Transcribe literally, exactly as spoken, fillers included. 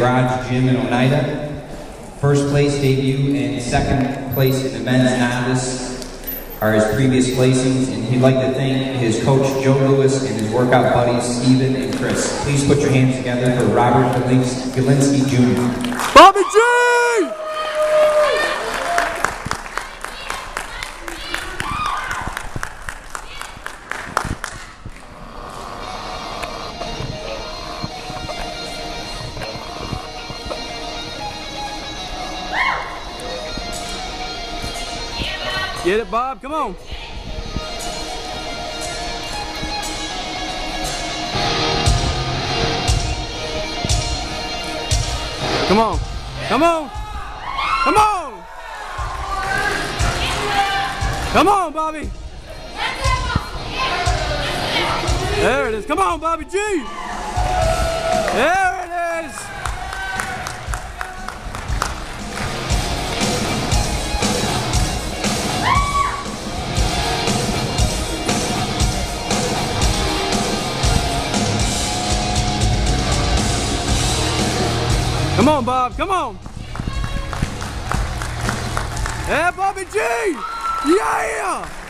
Garage Gym in Oneida. First place debut and second place in the men's novice are his previous placings, and he'd like to thank his coach Joe Lewis and his workout buddies Steven and Chris. Please put your hands together for Robert Galinski Junior Bobby G! Get it, Bob, come on. Come on, come on, come on. Come on, Bobby. There it is, come on, Bobby G. There it is. Come on, Bob, come on. Yeah, Bobby G! Yeah!